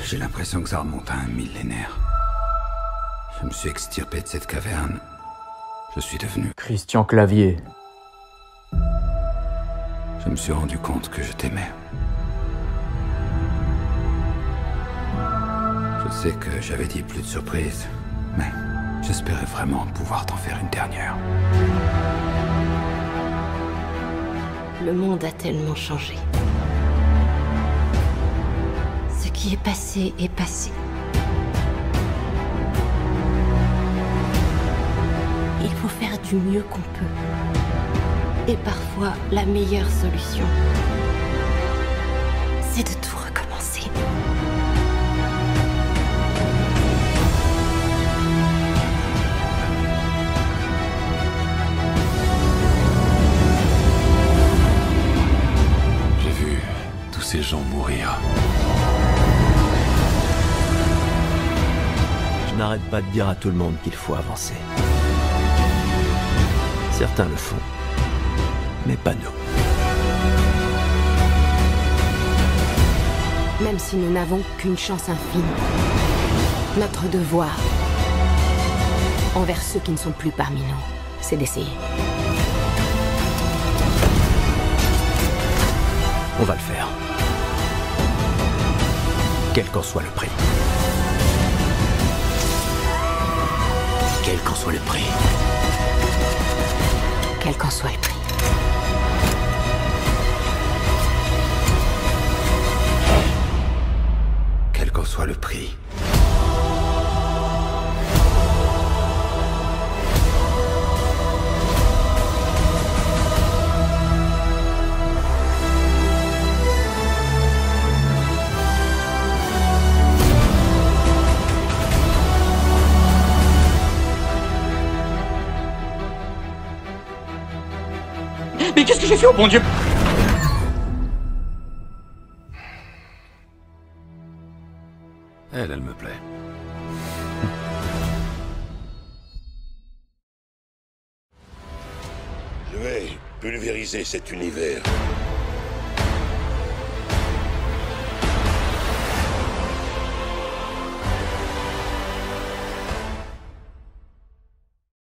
J'ai l'impression que ça remonte à un millénaire. Je me suis extirpé de cette caverne. Je suis devenu... Christian Clavier. Je me suis rendu compte que je t'aimais. Je sais que j'avais dit plus de surprises, mais j'espérais vraiment pouvoir t'en faire une dernière. Le monde a tellement changé. Ce qui est passé est passé. Il faut faire du mieux qu'on peut. Et parfois, la meilleure solution, c'est de tout recommencer. J'ai vu tous ces gens mourir. Je n'arrête pas de dire à tout le monde qu'il faut avancer. Certains le font, mais pas nous. Même si nous n'avons qu'une chance infinie, notre devoir envers ceux qui ne sont plus parmi nous, c'est d'essayer. On va le faire. Quel qu'en soit le prix. Quel qu'en soit le prix. Quel qu'en soit le prix. Quel qu'en soit le prix. Mais qu'est-ce que j'ai fait, oh bon Dieu? Elle me plaît. Je vais pulvériser cet univers.